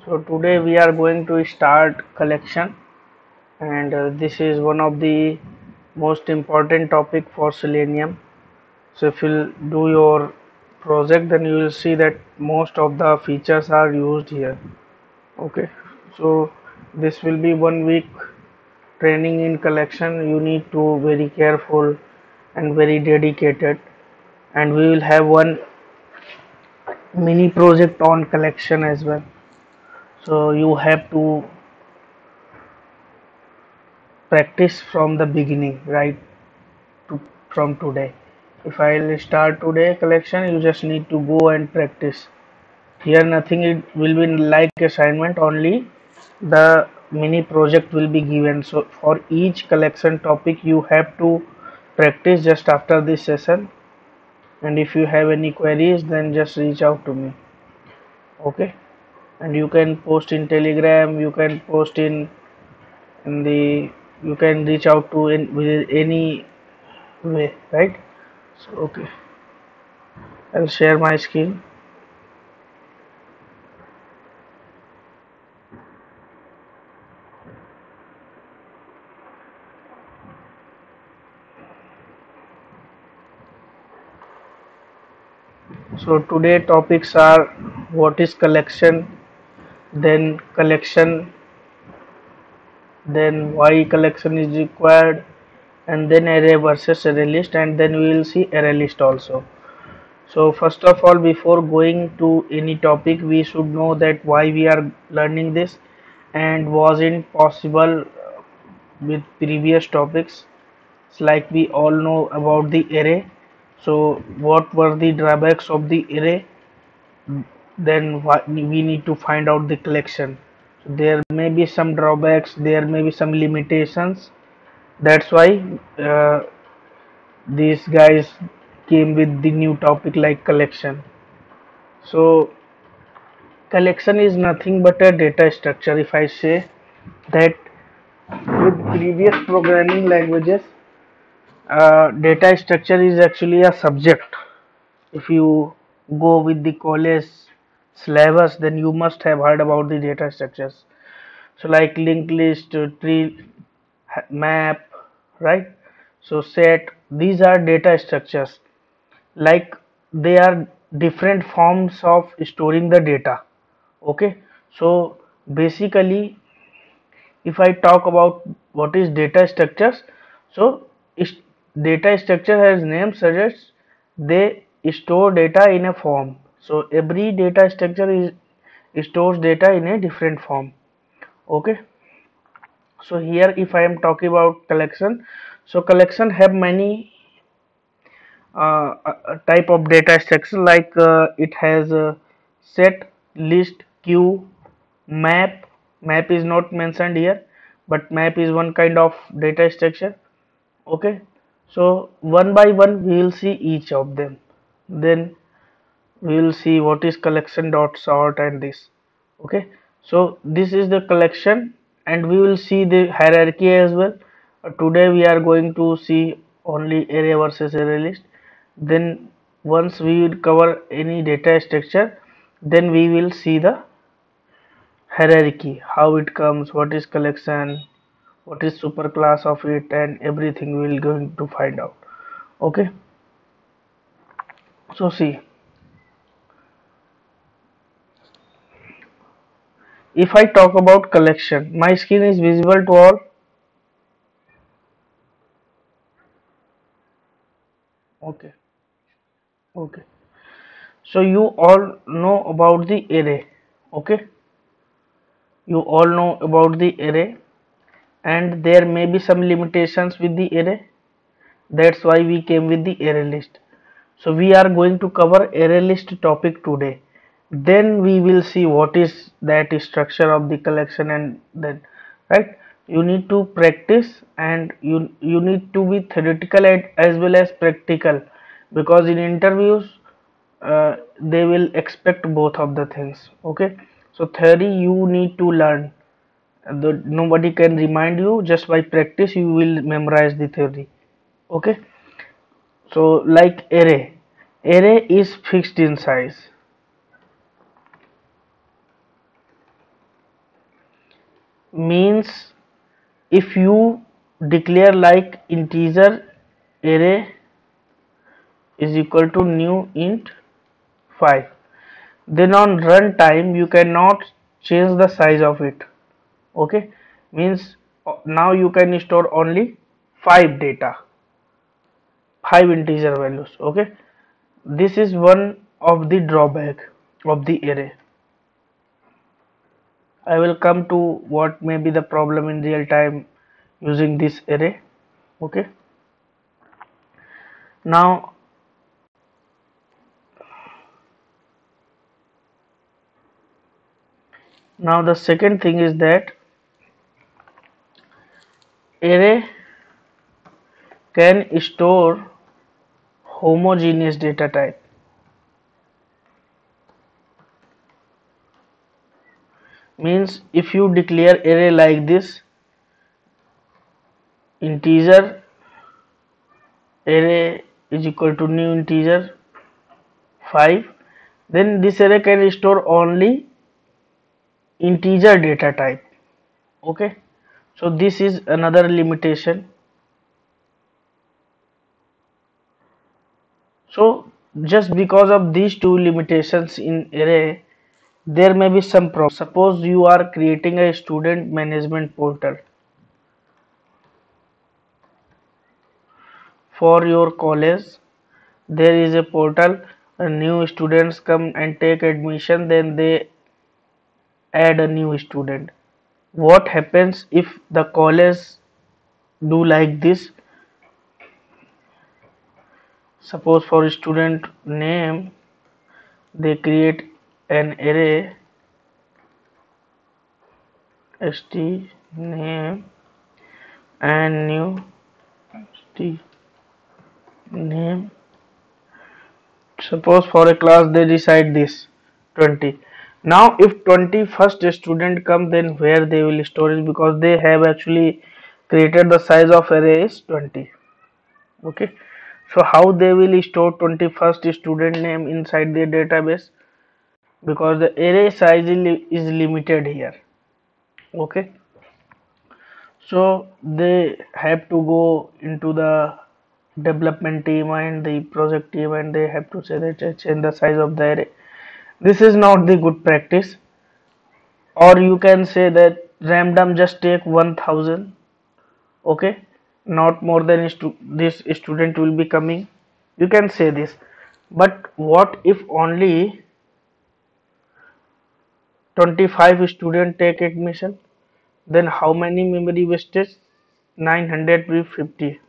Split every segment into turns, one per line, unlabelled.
So today we are going to start collection, and this is one of the most important topic for Selenium. So if you do your project, then you will see that most of the features are used here. Okay, so this will be 1 week training in collection. You need to very careful and very dedicated, and we will have one mini project on collection as well. So you have to practice from the beginning, right? to, from today. If I'll start today collection, you just need to go and practice. Here nothing it will be like assignment, only the mini project will be given. So for each collection topic you have to practice just after this session, and if you have any queries then just reach out to me. Okay, and you can post in Telegram, you can post in the you can reach out to in with any way, right? So okay, I'll share my screen. So today topics are what is collection, then collection, then why collection is required, and then array versus array list, and then we will see array list also. So first of all, before going to any topic, we should know that why we are learning this and wasn't possible with previous topics. It's like we all know about the array. So what were the drawbacks of the array? Then we need to find out the collection. So there may be some drawbacks, there may be some limitations. That's why uh, these guys came with the new topic like collection. So collection is nothing but a data structure. If I say that with previous programming languages, data structure is actually a subject. If you go with the college syllabus, then you must have heard about the data structures. So like linked list, tree, map, right? So set, these are data structures. Like they are different forms of storing the data. Okay, so basically if I talk about what is data structures, so data structure as name suggests, they store data in a form. So every data structure is stores data in a different form. Okay, so here if I am talking about collection, so collection have many type of data structure, like it has a set, list, queue, map is not mentioned here, but map is one kind of data structure. Okay, so one by one we will see each of them, then we will see what is collection dot sort and this. Okay, so this is the collection, and we will see the hierarchy as well. Today we are going to see only array versus array list. Then once we will cover any data structure, then we will see the hierarchy, how it comes, what is collection, what is superclass of it, and everything we will going to find out. Okay, so see, if I talk about collection, my screen is visible to all. Okay, okay. So you all know about the array. Okay, you all know about the array, and there may be some limitations with the array. That's why we came with the array list. So we are going to cover array list topic today. Then we will see what is that structure of the collection, and then right, you need to practice, and you need to be theoretical as well as practical, because in interviews they will expect both of the things. Okay, so theory you need to learn. Nobody can remind you, just by practice you will memorize the theory. Okay, so like array is fixed in size. means if you declare like integer array is equal to new int 5, then on runtime you cannot change the size of it. Okay, means now you can store only 5 data, 5 integer values. Okay, this is one of the drawback of the array. I will come to what may be the problem in real time using this array. Okay, now the second thing is that array can store homogeneous data type. Means if you declare array like this, integer array is equal to new integer 5, then this array can store only integer data type. Okay, so this is another limitation. So just because of these two limitations in array, there may be some problem. Suppose you are creating a student management portal for your college. There is a portal, new students come and take admission, then they add a new student. What happens if the college do like this? Suppose for student name they create an array st name and new st name. Suppose for a class they decide this 20. Now if 21st student come, then where they will store it, because they have actually created the size of array is 20. Okay, so how they will store 21st student name inside their database, because the array size is limited here. Okay, so they have to go into the development team and the project team, and they have to say that change the size of the array. This is not the good practice. Or you can say that random just take 1000. Okay, not more than this student will be coming, you can say this. But what if only 25 students take admission, then how many memory wastage? 950.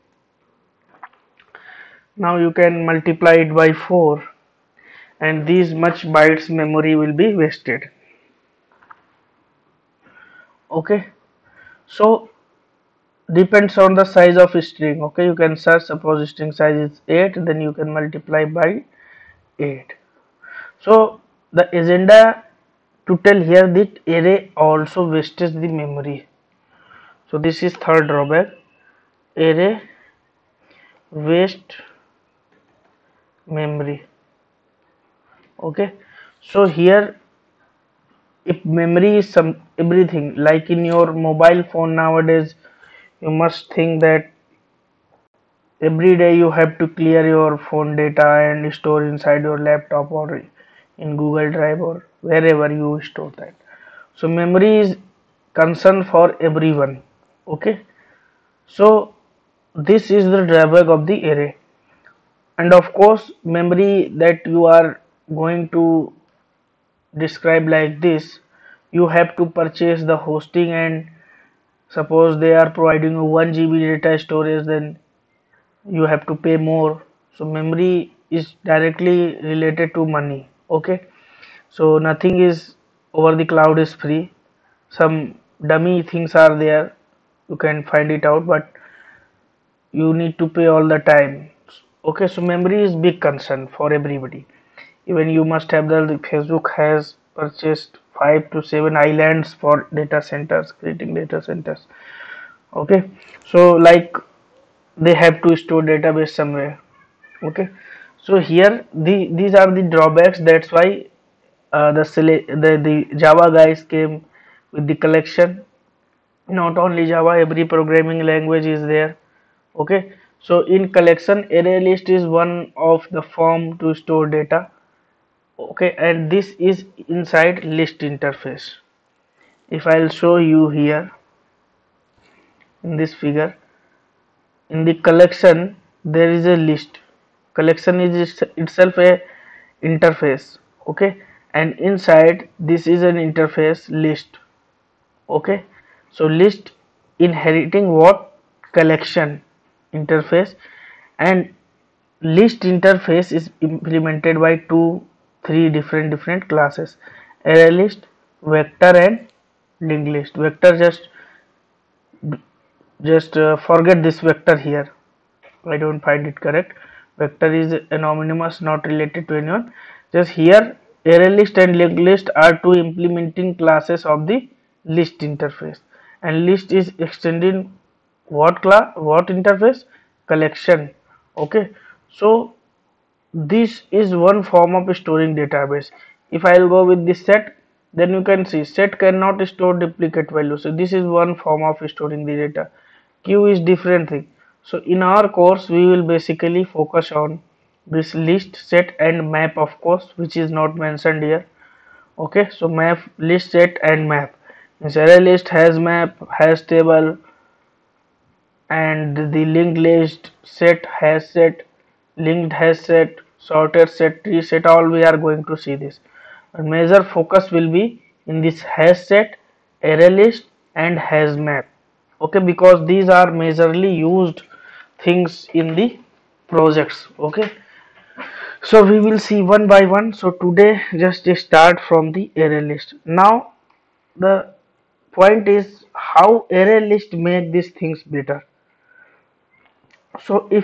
Now you can multiply it by 4, and these much bytes memory will be wasted. Okay, so depends on the size of string. Okay, you can search, suppose string size is 8, then you can multiply by 8. So the agenda to tell here that array also wastes the memory. So this is third drawback, array waste memory. Okay, so here if memory is some everything, like in your mobile phone nowadays, you must think that every day you have to clear your phone data and store inside your laptop or in Google Drive or wherever you store that. So memory is concern for everyone. Okay, so this is the drawback of the array. And of course memory that you are going to describe like this, you have to purchase the hosting, and suppose they are providing you 1 GB data storage, then you have to pay more. So memory is directly related to money. Okay, so nothing is over the cloud is free. Some dummy things are there, you can find it out, but you need to pay all the time. Okay, so memory is big concern for everybody. Even you must have the Facebook has purchased 5 to 7 islands for data centers, creating data centers. Okay, so like they have to store database somewhere. Okay, so here these are the drawbacks. That's why the Java guys came with the collection Not only Java, every programming language is there. Okay, so in collection, array list is one of the form to store data. Okay, and this is inside list interface. If I'll show you here in this figure, in the collection there is a list. Collection is itself a interface. Okay, and inside this is an interface list. Okay, so list inheriting what? Collection interface. And list interface is implemented by three different classes: array list, vector, and linked list. Vector, just forget this vector here. I don't find it correct. Vector is anonymous, not related to anyone. Just here, array list and linked list are two implementing classes of the list interface. And list is extending what class? What interface? Collection. Okay. So this is one form of storing database. If I'll go with this set, then you can see set cannot store duplicate values. So this is one form of storing the data. Queue is different thing. So in our course we will basically focus on this list, set, and map, of course, which is not mentioned here. Okay, so map, list, set, and map. This array list has map, has table, and the linked list set has set, linked has set, sorted set, tree set. All we are going to see this. And major focus will be in this has set, array list, and has map. Okay, because these are majorly used things in the projects. Okay, so we will see one by one. So today just start from the array list. Now the point is how array list make these things better. So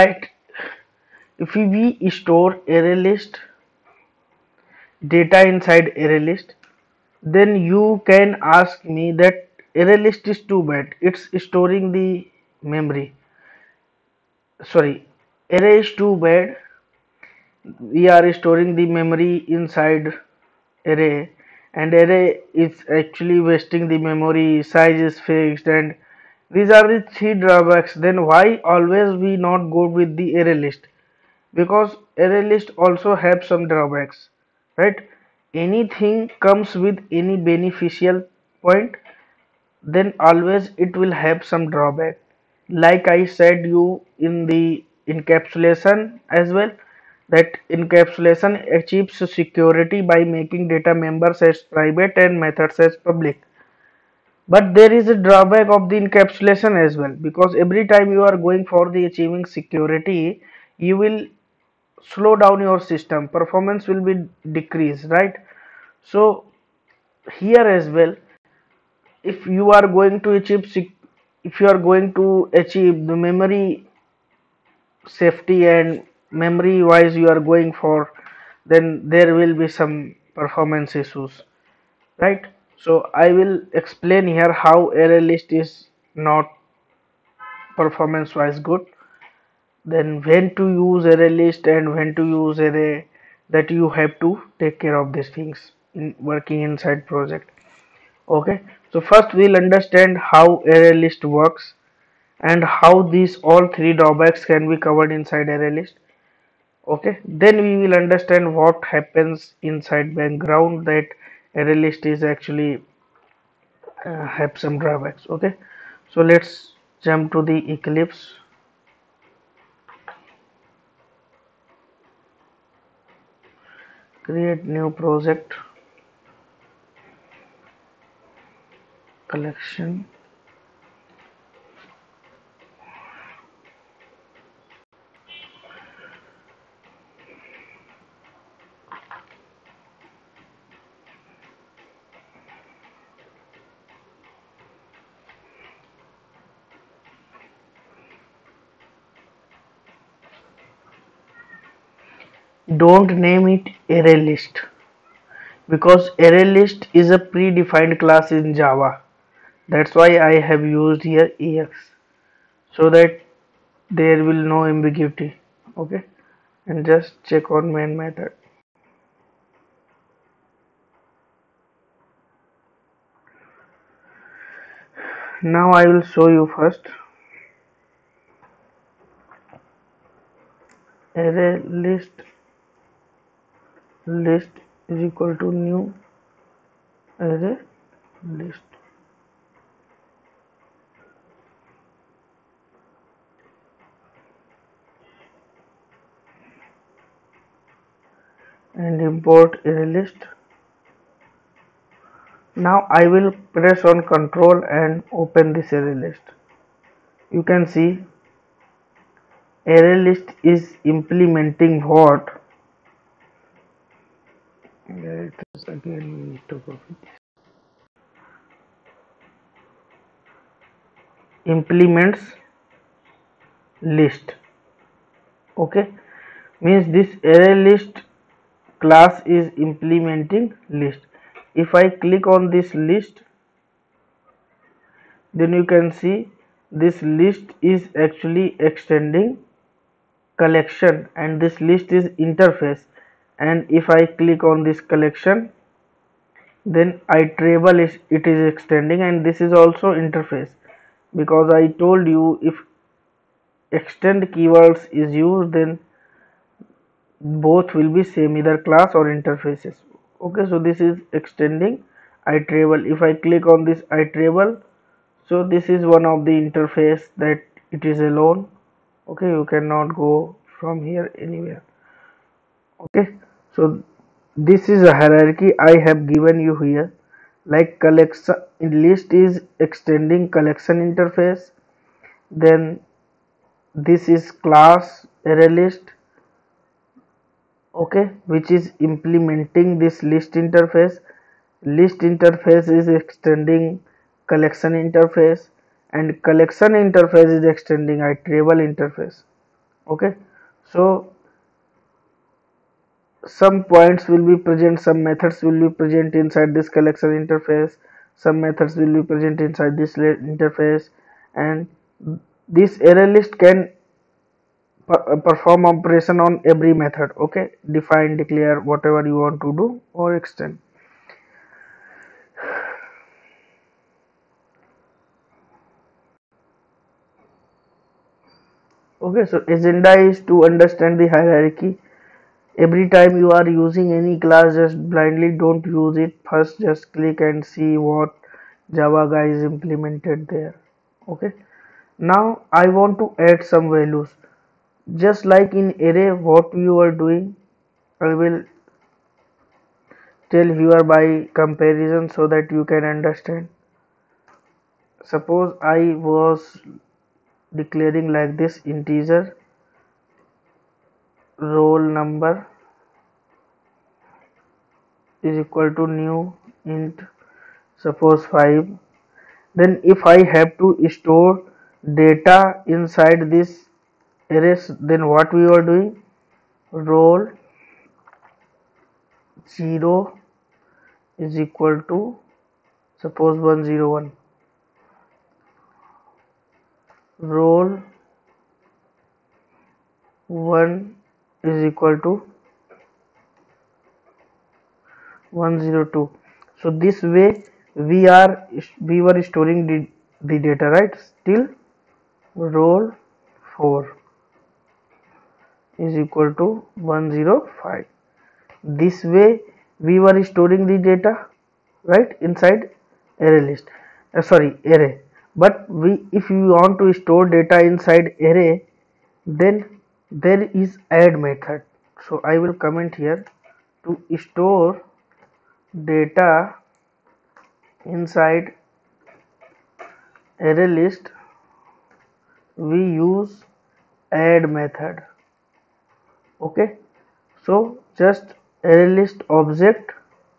if we store array list data inside array list, then you can ask me that array list is too bad, it's storing the memory. Sorry, array is too bad, we are storing the memory inside array, and array is actually wasting the memory, size is fixed, and these are the three drawbacks. Then why always we not go with the array list? Because array list also have some drawbacks, right? Anything comes with any beneficial point, then always it will have some drawback. Like I said you in the encapsulation as well, that encapsulation achieves security by making data members as private and methods as public. But there is a drawback of the encapsulation as well, because every time you are going for the achieving security, you will slow down your system, performance will be decreased, right? So here as well, if you are going to if you are going to achieve the memory safety and memory wise you are going for, then there will be some performance issues, right? So I will explain here how array list is not performance wise good, then when to use array list and when to use array, that you have to take care of these things in working inside project. Okay, so first we'll understand how array list works and how these all three drawbacks can be covered inside array list. Okay, then we will understand what happens inside background, that array list is actually have some drawbacks. Okay, so let's jump to the Eclipse. Create new project, collection. Don't name it array list, because array list is a predefined class in Java. That's why I have used here EX, so that there will no ambiguity. Okay, and just check on main method. Now I will show you first. Array list is equal to new array list, and import array list. Now I will press on control and open this array list. You can see array list is implementing what? It is again we need to copy this. Implements list. Okay, means this array list class is implementing list. If I click on this list, then you can see this list is actually extending collection, and this list is interface. And if I click on this collection, then iterable is it is extending, and this is also interface, because I told you if extend keywords is used, then both will be same, either class or interfaces. Okay, so this is extending iterable. If I click on this iterable, so this is one of the interface that it is alone. Okay, you cannot go from here anywhere. Okay, so this is a hierarchy I have given you here. Like collection list is extending collection interface, then this is class array list, okay, which is implementing this list interface is extending collection interface, and collection interface is extending iterable interface. Okay, so some points will be present, some methods will be present inside this collection interface, some methods will be present inside this interface, and this array list can perform operation on every method. Okay, define, declare, whatever you want to do, or extend. Okay, so agenda is to understand the hierarchy. Every time you are using any class, just blindly don't use it. First just click and see what Java guy is implemented there. Okay, now I want to add some values. Just like in array what you are doing, I will tell here by comparison so that you can understand. Suppose I was declaring like this: integer roll number is equal to new int, suppose 5. Then if I have to store data inside this array, then what we are doing? Roll 0 is equal to suppose 101, roll 1 is equal to 102. So this way we were storing the data, right? Still roll 4 is equal to 105. This way we were storing the data, right, inside array list, sorry, array. But if you want to store data inside array, then there is add method. So I will comment here: to store data inside array list, we use add method. Okay, so just array list object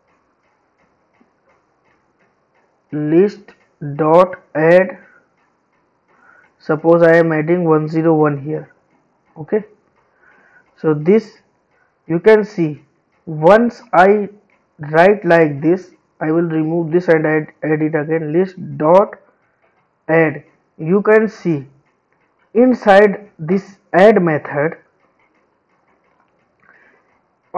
list dot add. Suppose I am adding 101 here. Okay, so this you can see, once I write like this, I will remove this and add it again, list dot add. You can see inside this add method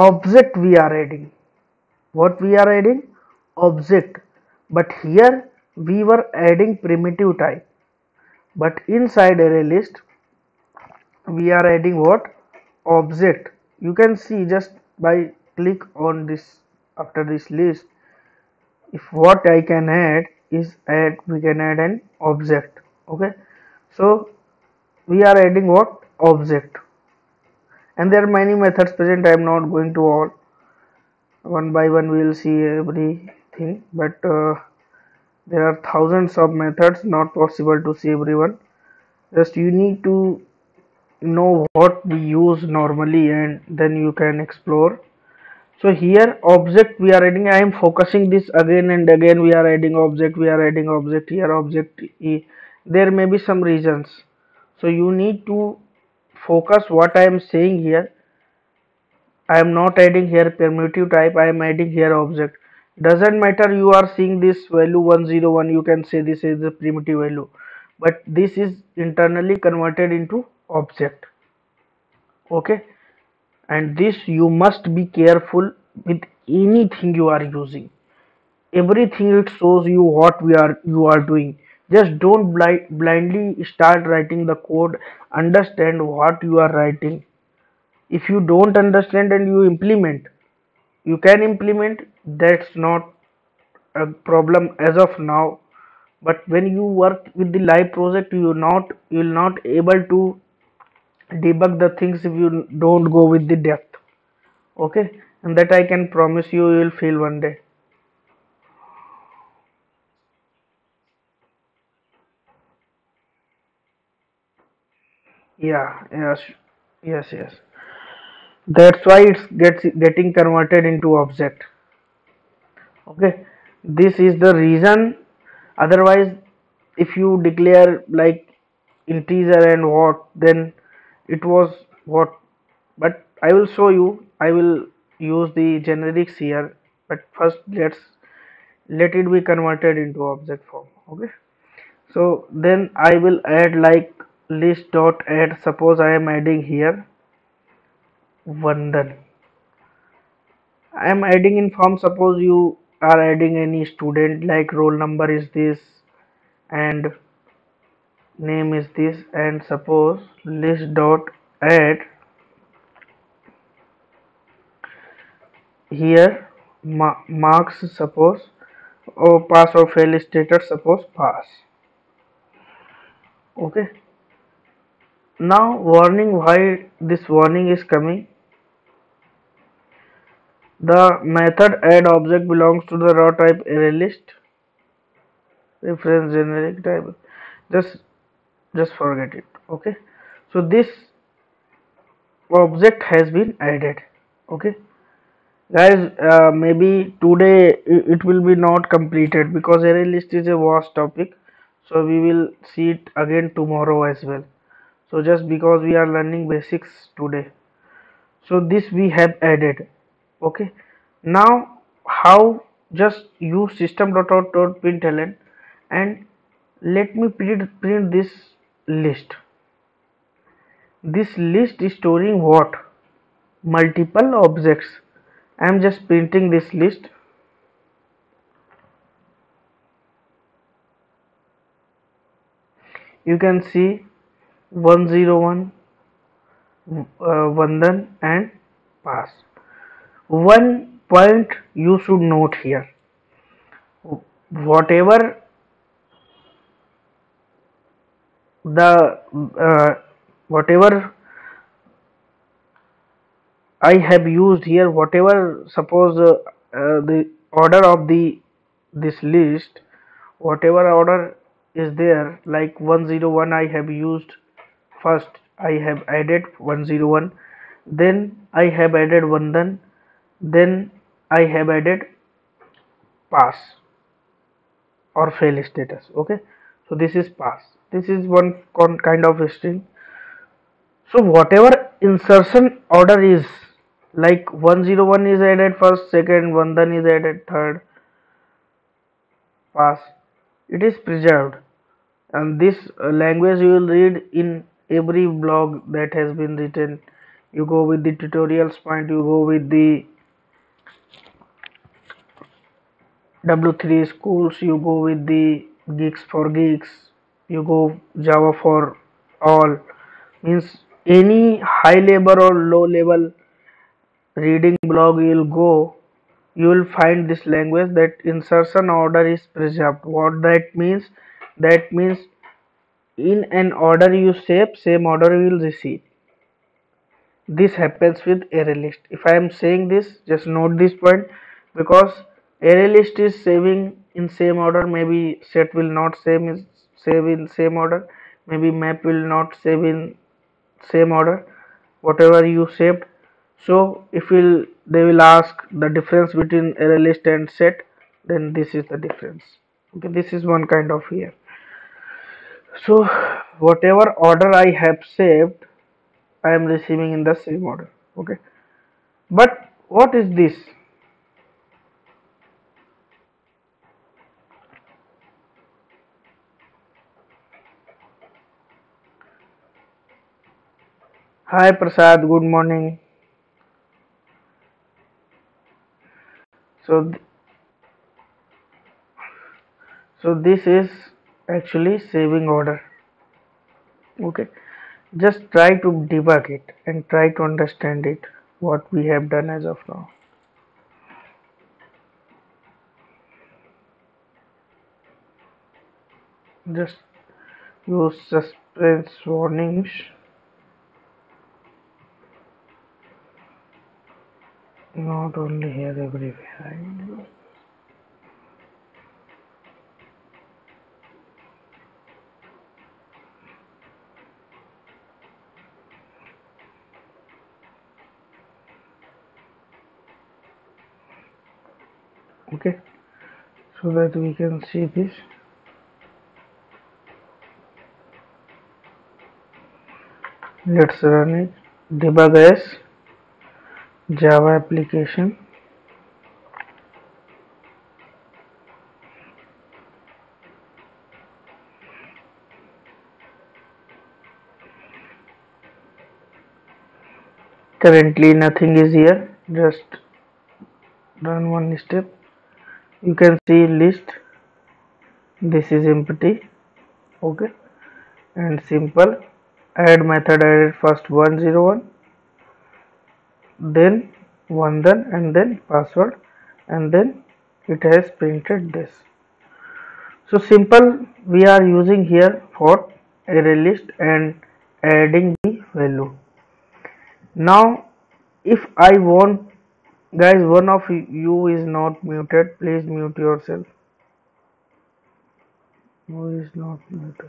object we are adding. What we are adding? Object. But here we were adding primitive type, but inside array list we are adding what? Object. You can see just by click on this after this list, if what I can add is add, we can add an object. Okay, so we are adding what? Object. And there are many methods present. I am not going to all, one by one we will see everything, but there are thousands of methods, not possible to see everyone. Just you need to know what we use normally and then you can explore. So here object we are adding, I am focusing this again and again, we are adding object, we are adding object here, object there may be some reasons, so you need to focus what I am saying here. I am not adding here primitive type, I am adding here object. Doesn't matter you are seeing this value 101, you can say this is the primitive value, but this is internally converted into object. Okay, and this you must be careful with anything you are using. Everything it shows you what you are doing. Just don't blindly start writing the code. Understand what you are writing. If you don't understand and you implement, you can implement, that's not a problem as of now. But when you work with the live project, you will not able to debug the things if you don't go with the depth. Okay, and that I can promise you will feel one day. Yeah, yes, yes. That's why it's getting converted into object. Okay, this is the reason. Otherwise, if you declare like integer and what, then it was what. But I will show you. I will use the generics here. But first, let it be converted into object form. Okay. So then I will add like list dot add. Suppose I am adding here Vandan. I am adding in form. Suppose you are adding any student, like roll number is this and name is this, and suppose list dot add here marks, suppose, or pass or fail status, suppose pass. Okay, now warning, why this warning is coming. The method add object belongs to the raw type array list reference generic type. Just forget it. Okay, so this object has been added. Okay, guys, maybe today it will be not completed because array list is a vast topic, so we will see it again tomorrow as well. So just because we are learning basics today, so this we have added. Okay, now how? Just use system.out.println and let me print this list. This list is storing what? Multiple objects. I am just printing this list. You can see 101, Vandan and pass. One point you should note here: whatever the whatever I have used here, whatever, suppose the order of this list, whatever order is there, like 101 I have used first, I have added 101, then I have added Vandan, then I have added pass or fail status. Okay, so this is pass, this is one kind of string. So whatever insertion order is, like 101 is added first, second, Vandan is added third, pass, it is preserved. And this language you will read in every blog that has been written. You go with the tutorials point, you go with the W3 schools, you go with the geeks for geeks, you go Java for all, means any high level or low level reading blog you'll go, you will find this language that insertion order is preserved. What that means? That means in an order you same order you will receive. This happens with array list. If I am saying this, just note this point, because array list is saving in same order, maybe set will not save in same order, maybe map will not save in same order, whatever you saved. So if they will ask the difference between array list and set, then this is the difference. Okay, this is one kind of here. So whatever order I have saved, I am receiving in the same order. Okay, but what is this? Hi Prasad, good morning. So so this is actually saving order. Okay, just try to debug it and try to understand it, what we have done as of now. Just use suspense warnings. Not only here, everywhere. Okay, so that we can see this. Let's run it. Debug as Java application. Currently nothing is here. Just run one step. You can see list. This is empty. Okay, and simple. Add method added first 101, then 1 then, and then password, and then it has printed this. So simple, we are using here for array list and adding the value. Now if I want, guys, one of you is not muted, please mute yourself. Who is not muted?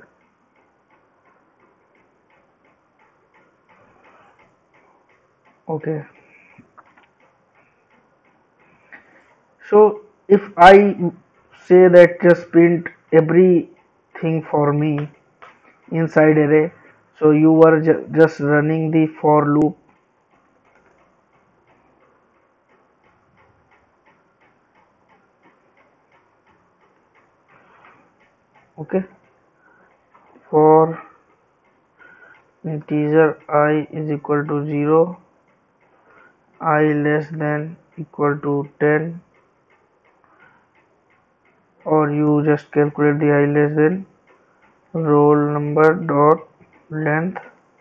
Okay, so if I say that just print everything for me inside array, so you were just running the for loop. Okay, for integer I is equal to 0, I less than equal to 10, or you just calculate the I less than roll number dot length.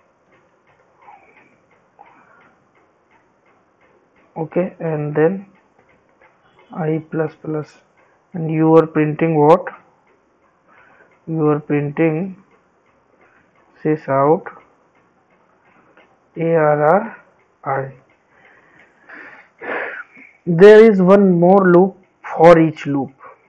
Okay, and then I plus plus, and you are printing what? You are printing sys out arri. There is one more loop for each loop.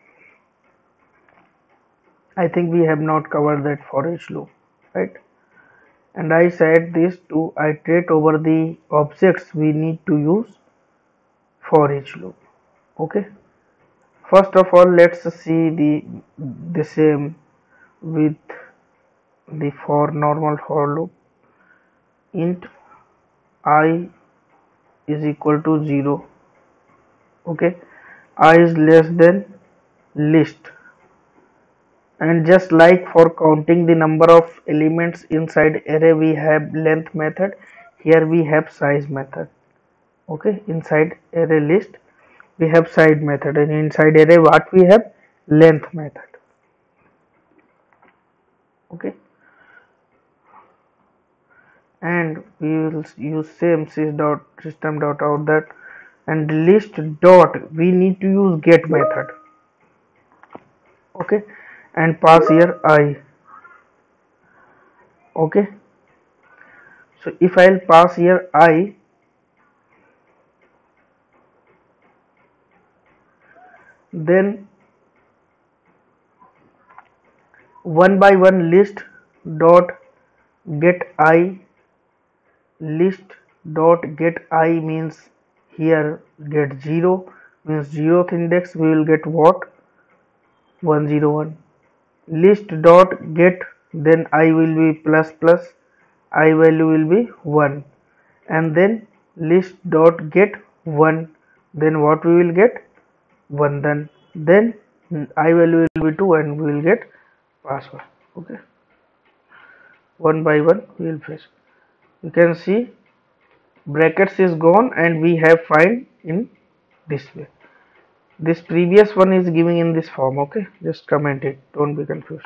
I think we have not covered that for each loop, right? And I said this to iterate over the objects we need to use for each loop. Okay, first of all let's see the same with the for normal for loop. Int I is equal to 0. Okay, I is less than list, and just like for counting the number of elements inside array we have length method, here we have size method. Okay, inside array list we have side method, and inside array what we have? Length method. Okay, and we will use same system dot out that, and list dot we need to use get method. Okay, and pass here I. Okay, so if I'll pass here I, then one by one list dot get I, list dot get I means here get 0 means 0th index, we will get what? 101. List dot get, then I will be plus plus, I value will be 1, and then list dot get 1, then what we will get? 1, then I value will be 2 and we will get password. Okay, one by one we will fetch. You can see brackets is gone and we have find in this way. This previous one is giving in this form. Okay, just comment it, don't be confused.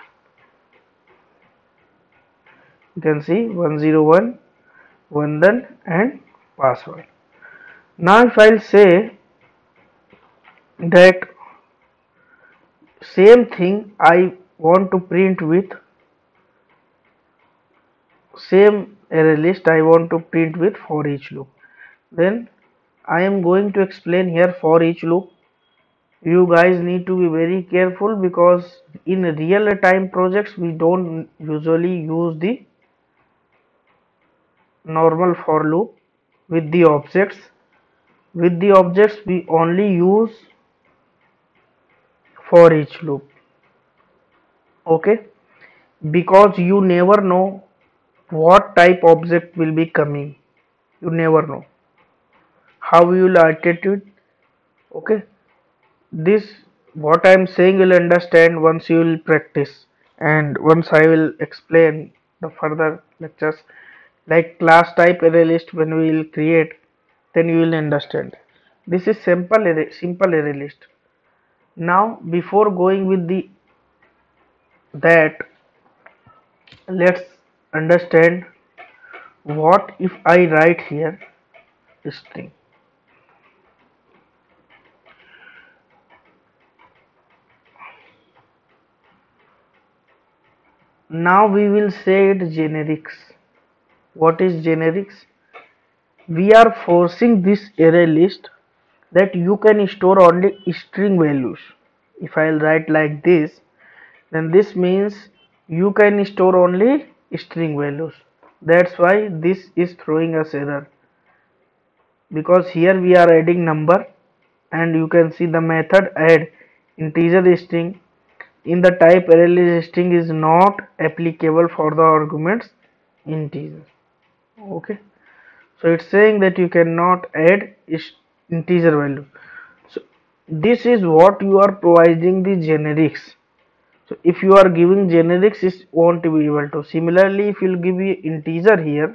You can see 101, 1 done, and password. Now if I'll say that same thing I want to print with same array list, I want to print with for each loop, then I am going to explain here for each loop. You guys need to be very careful because in real time projects we don't usually use the normal for loop with the objects. With the objects we only use for each loop. Okay, because you never know what type object will be coming, you never know how you will attitude. Okay, this what I am saying you'll understand once you will practice, and once I will explain the further lectures like class type array list when we will create, then you will understand. This is simple array list. Now before going with the that, let's understand what if I write here string. Now we will say it generics. What is generics? We are forcing this array list that you can store only string values. If I'll write like this, then this means you can store only string values. That's why this is throwing us error, because here we are adding number and you can see the method add integer string in the type array list string is not applicable for the arguments integer. Okay, so it's saying that you cannot add integer value. So this is what you are providing the generics. So if you are giving generics, it won't be able to. Similarly, if you'll give me integer here,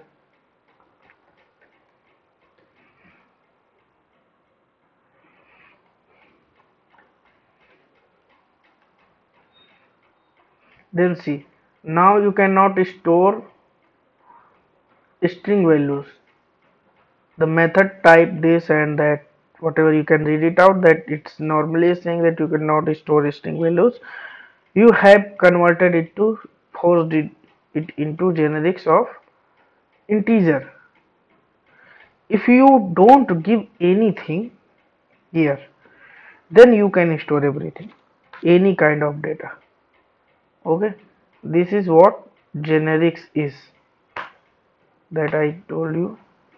then see, now you cannot store string values. The method type this and that, whatever you can read it out, that it's normally saying that you cannot store string values. You have converted it to forced it into generics of integer. If you don't give anything here, then you can store everything, any kind of data. Okay, this is what generics is, that I told you.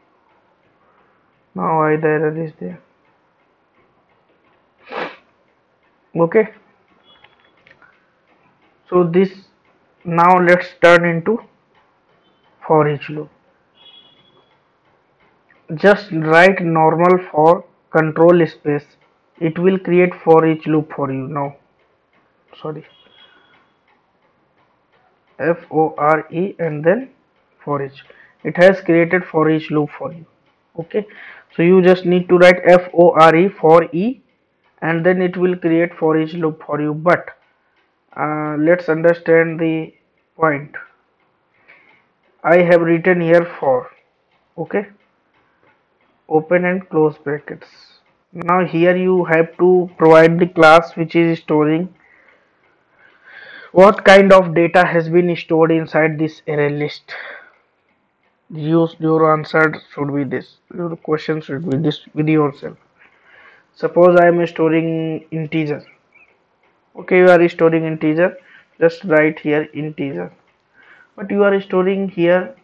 Now why the error is there? Okay, so this, now let's turn into for each loop. Just write normal for control space, it will create for each loop for you. Now sorry, FORE and then for each, it has created for each loop for you. Okay, so you just need to write FORE for E and then it will create for each loop for you. But let's understand the point. I have written here for, okay, open and close brackets. Now here you have to provide the class which is storing what kind of data has been stored inside this array list. Your answer should be this. Your question should be this with yourself. Suppose I am storing integer. Okay, you are storing integer. Just write here integer. But you are storing here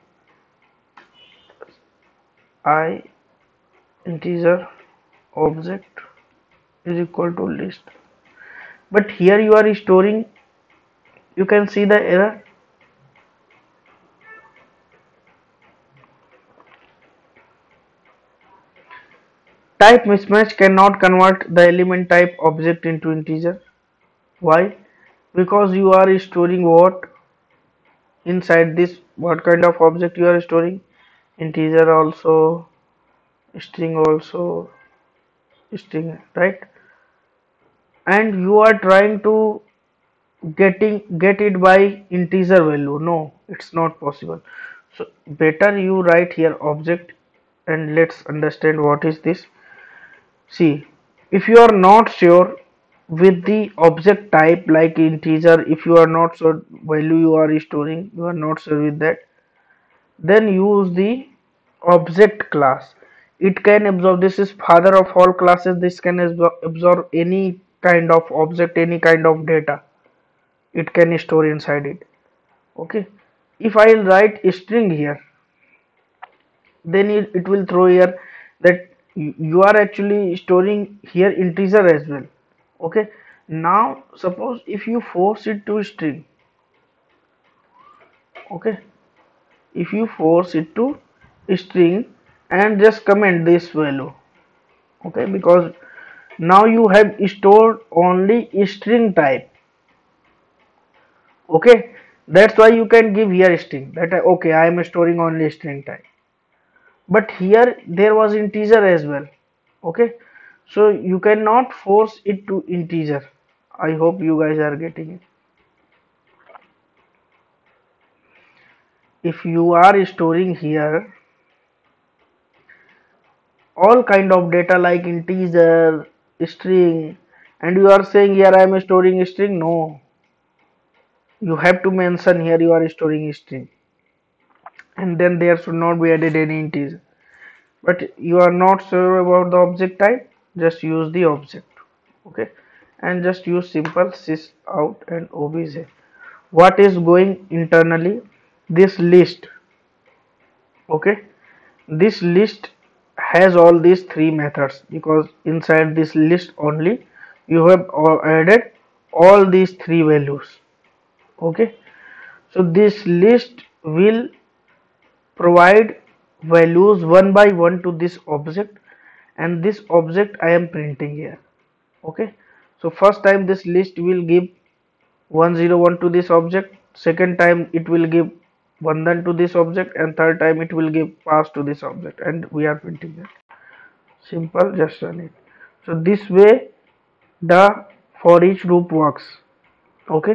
I integer object is equal to list. But here you are storing. You can see the error. Type mismatch cannot convert the element type object into integer. Why? Because you are storing what inside this, what kind of object you are storing? Integer also, string also, string, right? And you are trying to get it by integer value. No, it's not possible. So better you write here object, and let's understand what is this. See, if you are not sure with the object type like integer, if you are not sure value you are storing, you are not sure with that, then use the object class. It can absorb, this is father of all classes, this can absorb any kind of object, any kind of data it can store inside it. Okay, if I'll write a string here, then it will throw here that you are actually storing here integer as well. Okay, now suppose if you force it to string, okay, if you force it to string and just comment this value, okay, because now you have stored only string type. Okay, that's why you can give here string that okay, I am storing only string type, but here there was integer as well. Okay, so you cannot force it to integer. I hope you guys are getting it. If you are storing here all kind of data like integer, string, and you are saying here I am storing string, no, you have to mention here you are storing string, and then there should not be added any integer. But you are not sure about the object type, just use the object. Okay, and just use simple sys out and obj. What is going internally? This list. Okay, this list has all these three methods because inside this list only you have added all these three values. Okay, so this list will provide values one by one to this object, and this object I am printing here. Okay, so first time this list will give 101 to this object, second time it will give 1 to this object, and third time it will give pass to this object, and we are printing it. Simple, just run it. So this way the for each loop works. Okay,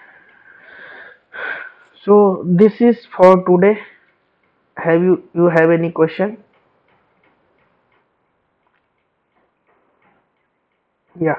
so this is for today. Have you have any question? Yeah,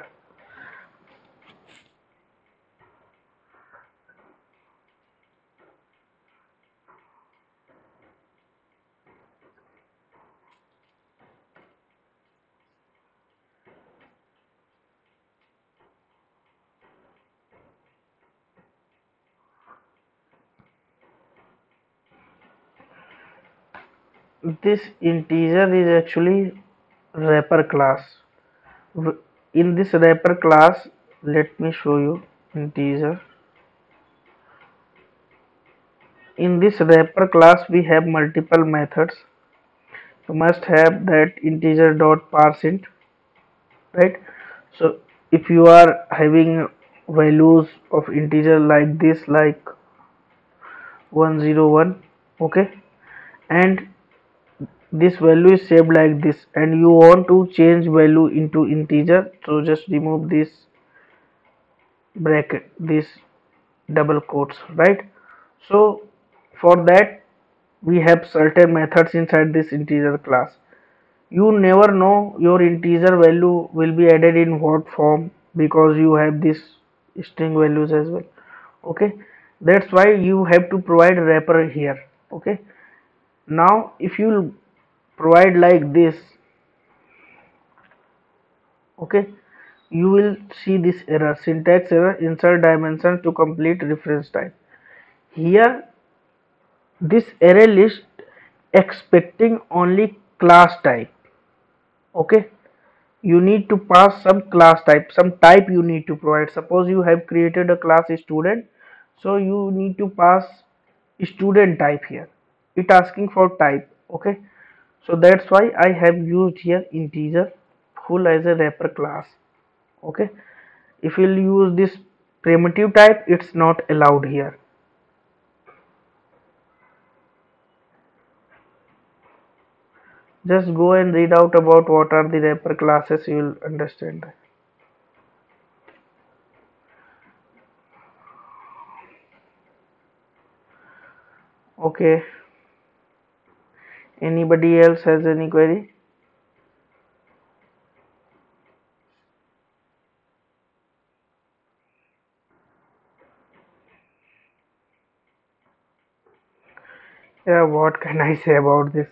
this integer is actually wrapper class. In this wrapper class, let me show you integer. In this wrapper class we have multiple methods. You must have that integer dot parseInt, right? So if you are having values of integer like this, like 101, okay, and this value is saved like this, and you want to change value into integer, so just remove this bracket, this double quotes, right? So for that we have certain methods inside this integer class. You never know your integer value will be added in what form, because you have this string values as well. Okay, that's why you have to provide wrapper here. Okay, now if you provide like this, okay, you will see this error, syntax error, insert dimension to complete reference type. Here this array list expecting only class type. Okay, you need to pass some class type, some type you need to provide. Suppose you have created a class student, so you need to pass student type here. It asking for type. Okay, so that's why I have used here integer full as a wrapper class. Okay, if you'll use this primitive type, it's not allowed here. Just go and read out about what are the wrapper classes, you will understand. Okay, anybody else has any query? Yeah, what can I say about this?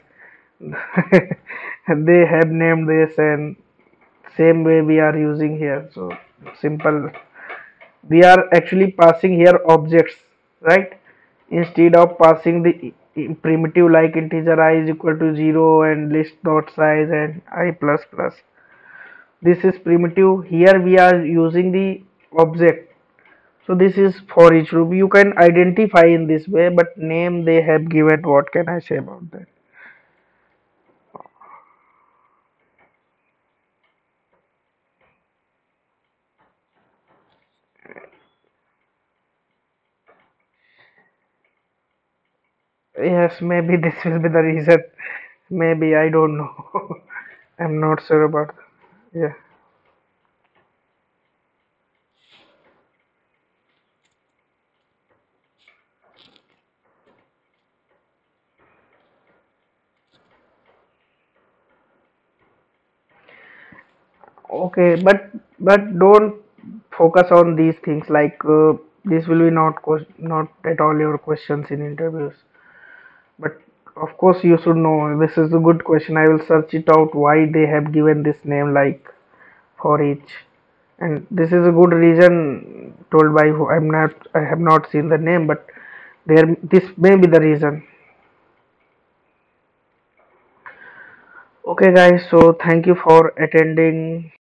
They have named this and same way we are using here. So simple. We are actually passing here objects, right? Instead of passing the primitive like integer I is equal to 0 and list dot size and I plus plus. This is primitive. Here we are using the object. So this is for each loop. You can identify in this way, but name they have given. What can I say about that? Yes, maybe this will be the reason. Maybe I don't know. I'm not sure about that. Yeah. Okay, but don't focus on these things. Like this will be not at all your questions in interviews. But of course you should know. This is a good question. I will search it out why they have given this name like for each. And this is a good reason told by who. I have not seen the name, but there this may be the reason. Okay guys, so thank you for attending